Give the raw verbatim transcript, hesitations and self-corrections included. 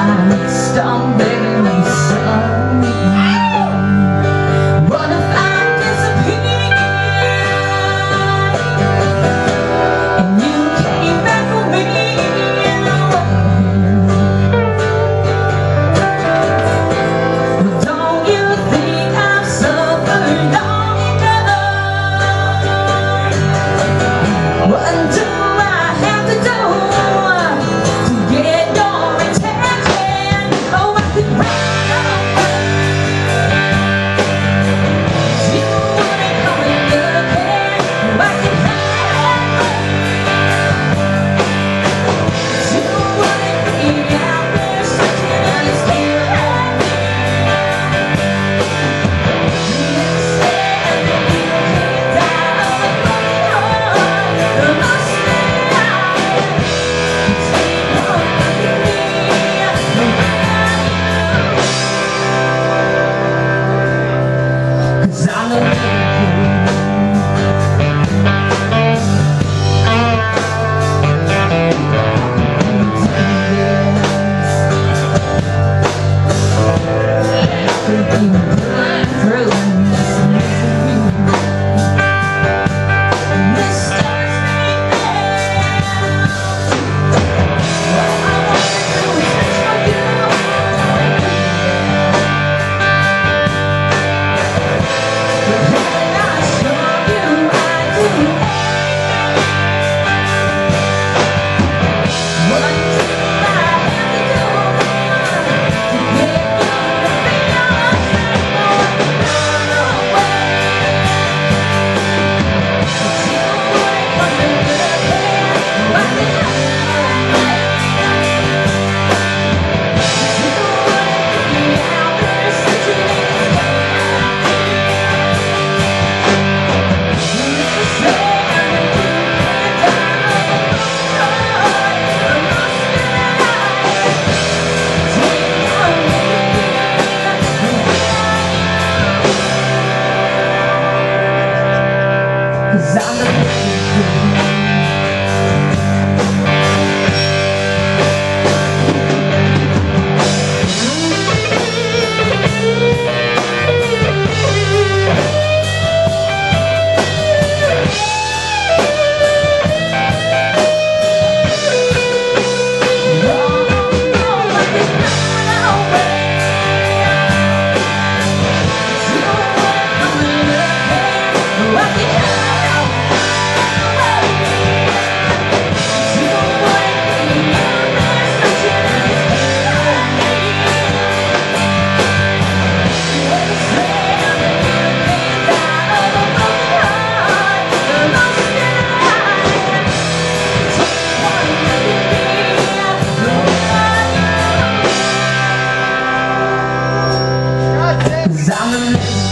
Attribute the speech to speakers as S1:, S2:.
S1: Stop begging me sorry. What if I disappear and you came back for me? Well, don't you think I've suffered long enough? What do I have to do to get your attention? Oh, I could run away. You wouldn't come and look at. I could hide. You wouldn't be out there searching and staring at me. You said that you kicked out of the broken heart, the lost life. Take one look at me, cause I know you. Cause I'm the I'm the